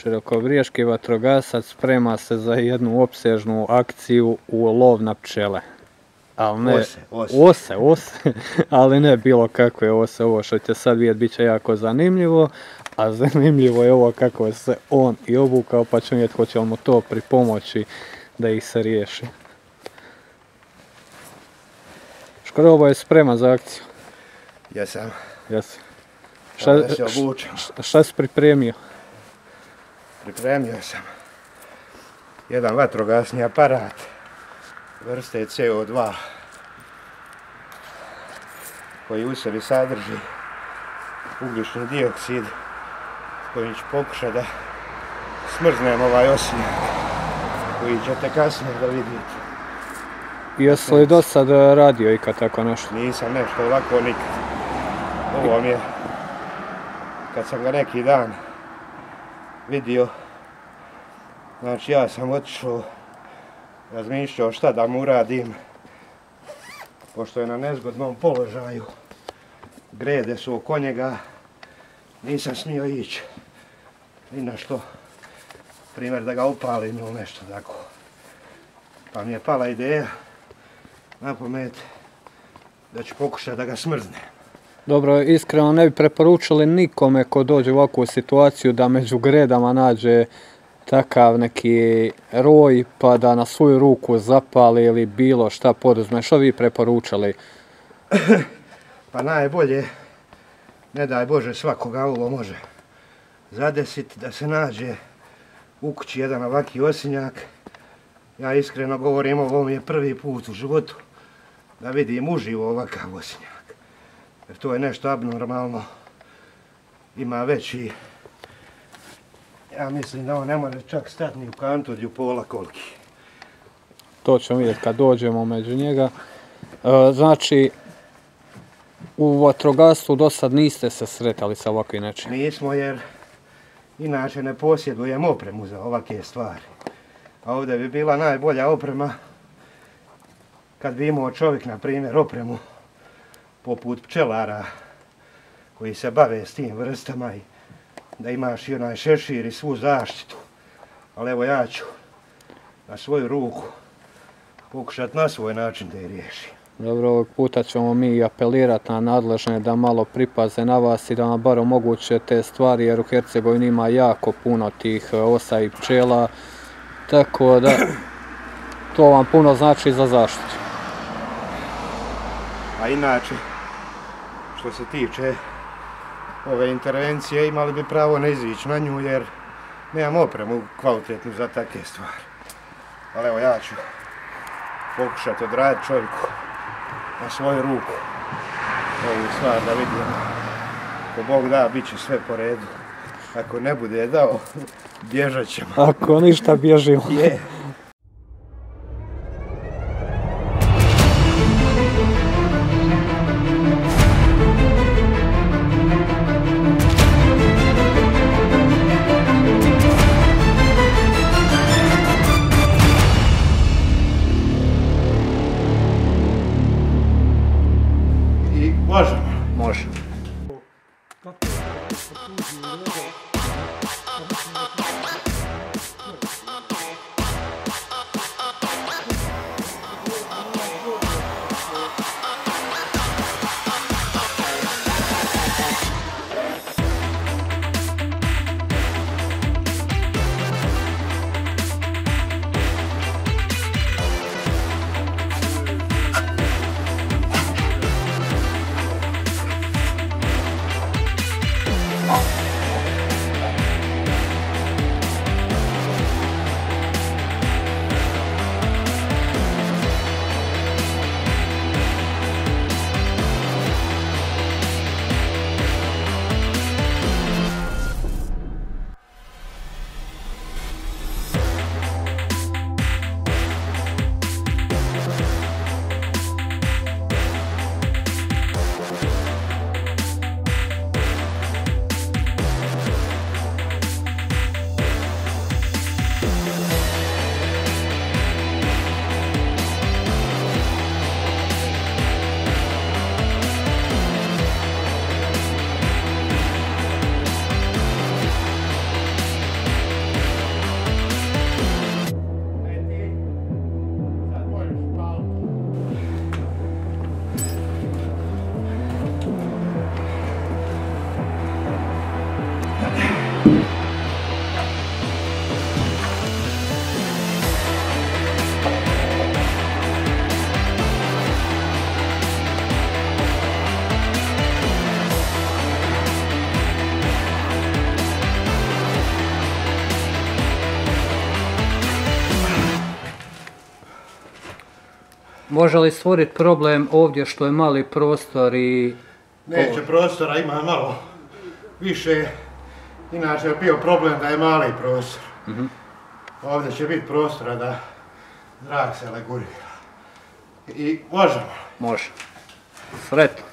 Širokobriješki vatrogasac sprema se za jednu opsežnu akciju u lov na pčele. Ali ne, ose, ali ne bilo kakve ose, ovo što će sad vidjeti bit će jako zanimljivo, a zanimljivo je ovo kako se on i obukao, pa ćemo vidjeti hoće li mu to pripomoći da ih se riješi. Škrobo je spreman za akciju? Jesam. Jesam. Šta si pripremio? Pripremio sam jedan vatrogasni aparat vrste CO2 koji u sebi sadrži ugljični dioksid koji ću pokušati da smrznem ovaj osinjak koji ćete kasnije da vidite. Jesi li do sad radio ikad tako nešto? Nisam nešto ovako nikad. Ovo mi je, kad sam ga neki dan vidio, znači ja sam otišao, razmišljao šta da mu uradim, pošto je na nezgodnom položaju, grede su oko njega, nisam smio ići ni na što, primjer da ga upalim ili nešto tako. Pa mi je pala ideja na pamet da ću pokušati da ga smrznem. Dobro, iskreno ne bi preporučili nikome ko dođe u ovakvu situaciju da među gredama nađe takav neki roj pa da na svoju ruku zapali ili bilo šta poduzme. Što vi preporučali? Pa najbolje, ne daj Bože, svakoga ovo može zadesiti, da se nađe u kući jedan ovaki osinjak. Ja iskreno govorim, ovo mi je prvi put u životu da vidim uživo ovakav osinjak. Jer to je nešto abnormalno, ima veći, ja mislim da on ne može čak stati ni u kantu od pola koliki. To ćemo vidjeti kad dođemo među njega. Znači, u vatrogastvu do sad niste se sretali sa ovakvim nečim? Nismo, jer inače ne posjedujem opremu za ovakve stvari. A ovdje bi bila najbolja oprema kad bi imao čovjek, na primjer, opremu poput pčelara koji se bave s tim vrstama i da imaš i onaj šešir i svu zaštitu. Ali evo ja ću na svoju ruku pokušati na svoj način da je riješim. Dobro, ovog puta ćemo mi apelirati na nadležne da malo pripaze na vas i da vam bar omoguće te stvari, jer u Hercegovini ima jako puno tih osa i pčela, tako da to vam puno znači za zaštitu. A inače, što se tiče ove intervencije, imali bi pravo ne izići na nju, jer nemam opremu kvalitetnu za takve stvari. Ali evo, ja ću pokušati odraditi čovjeku na svoju ruku ovu stvar da vidim. Ako Bog da, bit će sve po redu. Ako ne bude dao, bježat ćemo. Ako ništa, bježimo. Je. Može? Može. Može li stvoriti problem ovdje što je mali prostor i... Neće prostora, ima malo više. Inače je bio problem da je mali prostor. Ovdje će biti prostora da zrak se legurira. I možemo. Može. Sretno.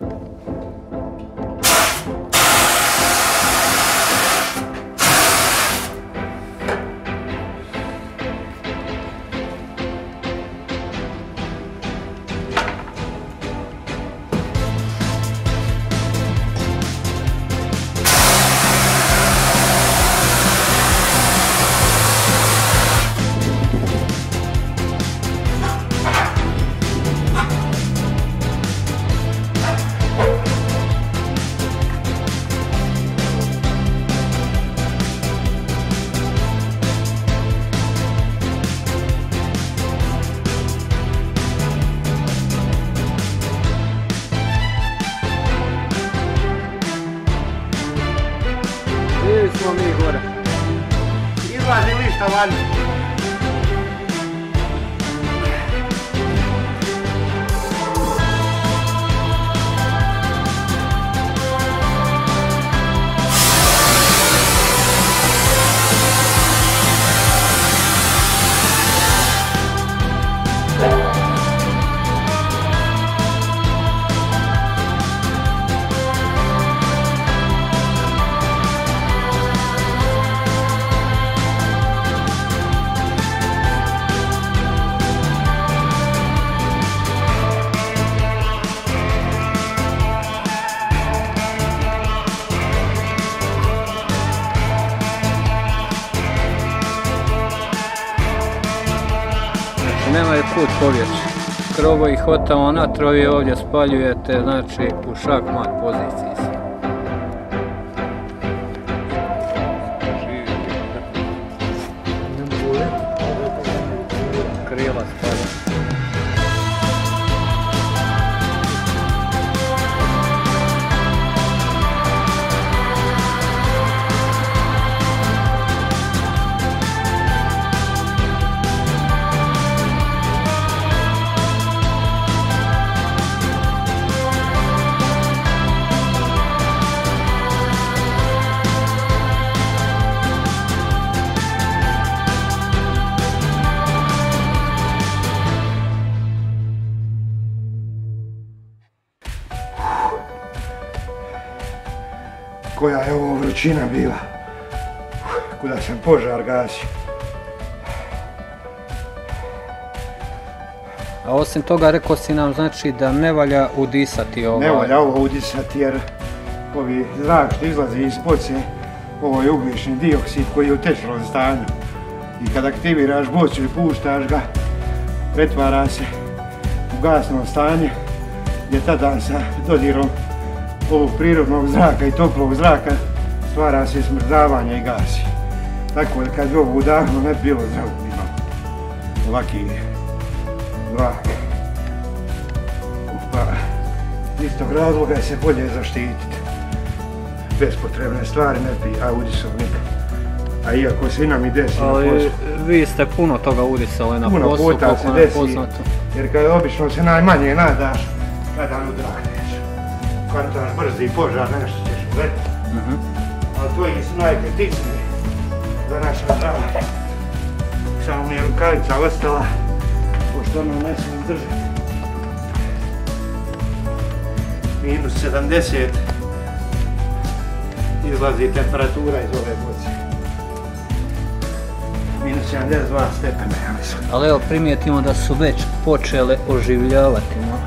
Smo mi gore. Izlazi lišta vanje. Nema je put pobjeći. Krovo ih otamo na trovi, ovdje spaljujete, znači u šah-mat poziciji se. Krila spalja. Koja je ovo vrućina bila. Kuda sam požar gasio. A osim toga rekao si nam znači da ne valja udisati ovo. Ne valja ovo udisati jer ovi zrak što izlazi iz boce, ovo je ugljični dioksid koji je u tečnom stanju. I kad aktiviraš bocu i puštaš ga, pretvara se u gasno stanje gdje tada sa dodirom ovog prirodnog zraka i toplog zraka stvara se smrzavanje i gasi. Tako da kad bi ovo udahnuo ne bi bilo zdravo imamo ovaki zrak. Pa iz tog razloga je se bolje zaštititi. Bespotrebne stvari ne bi udisao nikad. A iako se i nam i desi na poslu. Ali vi ste puno toga udisali na poslu. Puno puta se desi, jer kad obično se najmanje nadaš, kada udahneš. Kvartaš brzi požar, nešto ćeš uletiti. Ali tvoji su najkritičniji za naša zdravlja. Samo mi je rukavica ostala, pošto ono ne smijem držati. -70 izlazi temperatura iz ove boce. -72 stepena, ja mislim. Ali evo primijetimo da su već počele oživljavati malo.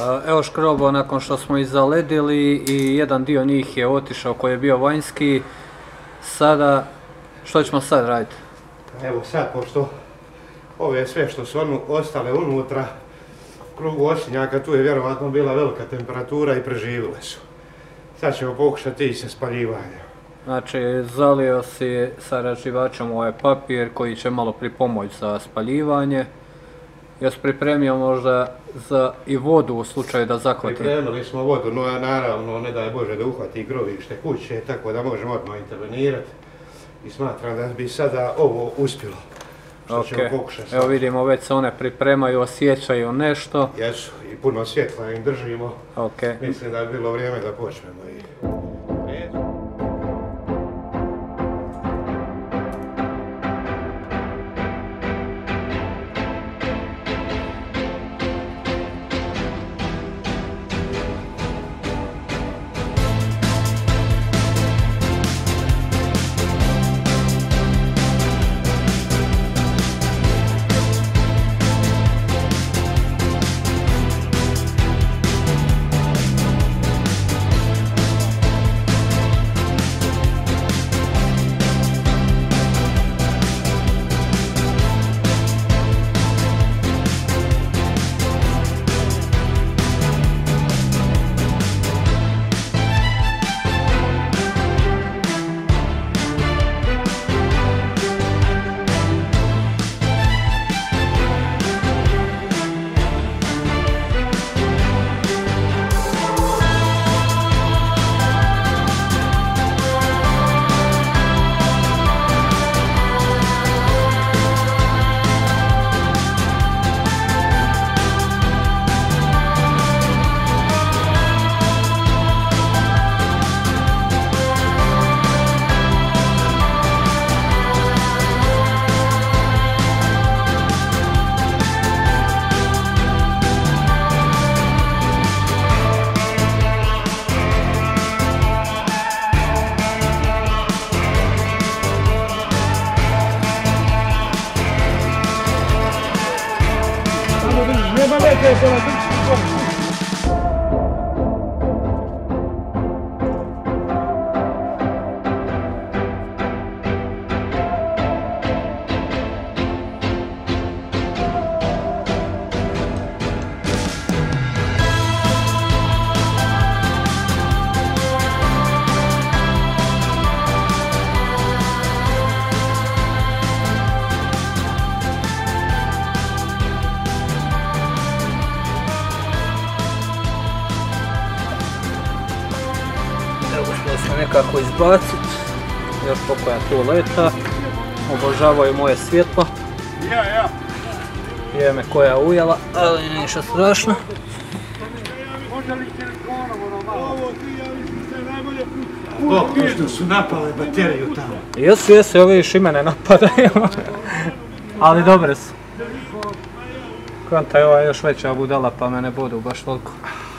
Evo škrobo, nakon što smo ih zaledili i jedan dio njih je otišao koji je bio vanjski, sada, što ćemo sad raditi? Evo sad, pošto ove sve što su ostale unutra, u krugu osinjaka, tu je vjerovatno bila velika temperatura i preživjele su. Sad ćemo pokušati ići sa spaljivanjem. Znači, zalio si sa raživačem ovaj papir koji će malo pripomoći za spaljivanje. Jesi pripremio možda za i vodu u slučaju da zahvati? Pripremili smo vodu, no naravno ne daj Bože da uhvati grovište kuće, tako da možemo odmah intervenirati. I smatram da bi sada ovo uspjelo. Što ćemo pokušati. Evo vidimo, već se one pripremaju, osjećaju nešto. Jesu, i puno svjetla im držimo. Mislim da bi bilo vrijeme da počnemo. Nekako izbaciti, još pokoja tu leta, obožavaju moje svjetlo. Je me koja ujela, ali ništa strašno. Što su napale bateriju tamo. Jesu, ove viš i mene napadaju, ali dobre su. Konta je ova još veća budala pa me ne bodu baš toliko.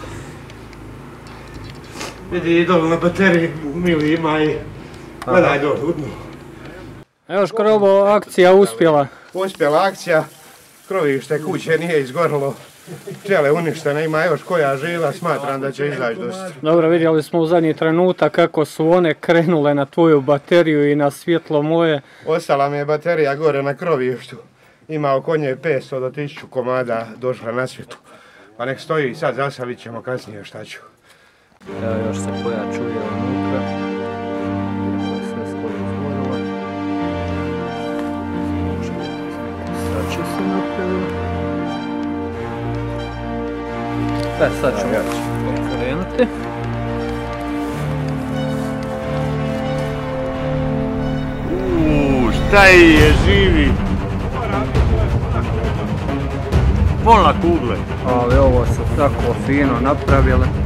Vidi i dolu na bateriji, Mili ima i gledaj dolu, udnu. Evo škrobo, akcija uspjela. Uspjela akcija, krovište kuće nije izgorilo, pčele uništene, ima još koja živa, smatram da će izaći dosta. Dobro, vidjeli smo u zadnji trenutak kako su one krenule na tvoju bateriju i na svjetlo moje. Ostala mi je baterija gore na krovištu, ima oko nje 500 do 1000 komada došla na svijetu. Pa nek stoji i sad zasalit ćemo kasnije šta ću. Evo još se koja čuje unutra. Sve skoro izgorilo. Sači su napravili. Sad ćemo okrenuti. Šta je živi? Pola kugle. Ali ovo su tako fino napravile.